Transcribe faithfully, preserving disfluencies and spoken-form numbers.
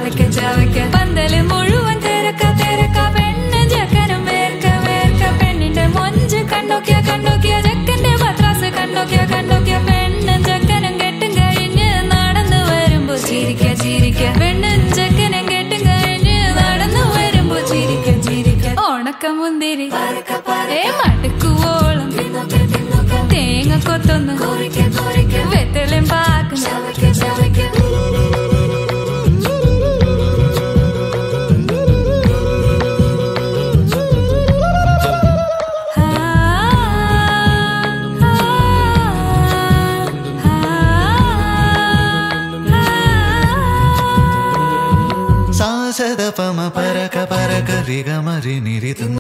ചവയ്ക്ക ചവയ്ക്ക പന്തല് മുഴുവൻ തിരക്ക തിരക്ക പെണ്ണ് ചെക്കനും വേർക്ക വേർക്ക പെണ്ണിന്റെ മൊഞ്ച് കണ്ടോക്കിയ കണ്ടോക്കിയ ചെക്കന്റെ പത്രാസ് കണ്ടോക്കിയ കണ്ടോക്കിയ പെണ്ണും ചെക്കനും കെട്ടും കഴിഞ്ഞ് നടന്നു വരുമ്പോ ചിരിക്ക ചിരിക്ക പെണ്ണും ചെക്കനും കെട്ടും കഴിഞ്ഞ് നടന്നു വരുമ്പോ ചിരിക്ക ചിരിക്ക ഉണക്ക മുന്തിരി ഏ മടുക്കുവോളം തേങ്ങ കൊത്തൊന്ന് വെത്തലും പാക്കും സാസദ പമ പരക പരക രിഗ മരി നിരിത